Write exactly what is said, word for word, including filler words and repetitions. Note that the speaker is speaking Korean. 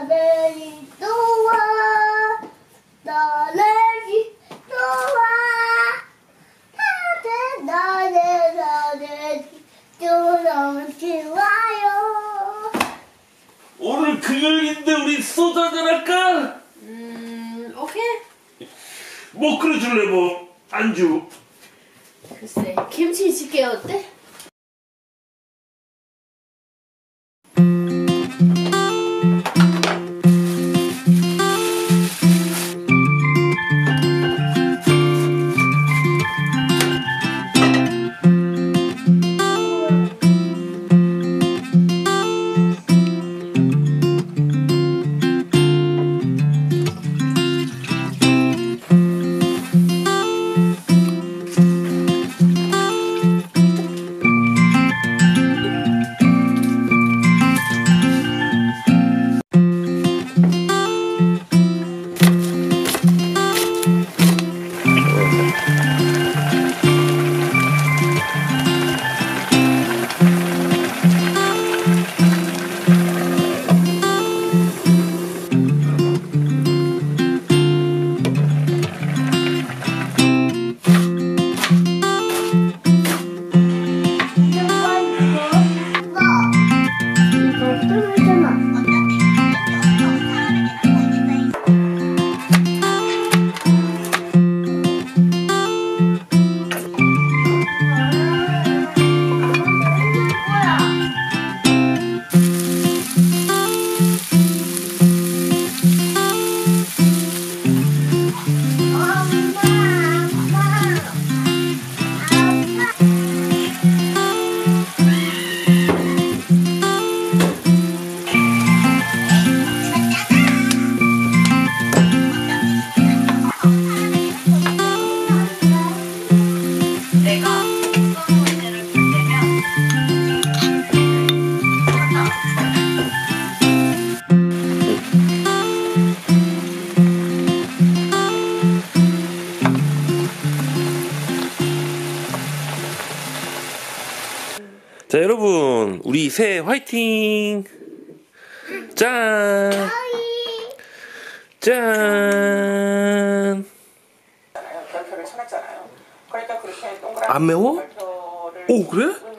나들이 또와 나들이 또와 다들 나들 나들이 또넘치 와요. 오늘 금요일인데 우리 소주 한잔 할까? 음, 오케이. 뭐 끓여줄래 뭐 안주? 글쎄, 김치찌개 어때? 자 여러분 우리 새해 화이팅! 짠! 짠! 별표를 쳐냈잖아요. 그러니까 그렇게 동그란 안 매워? 별표를 오 그래?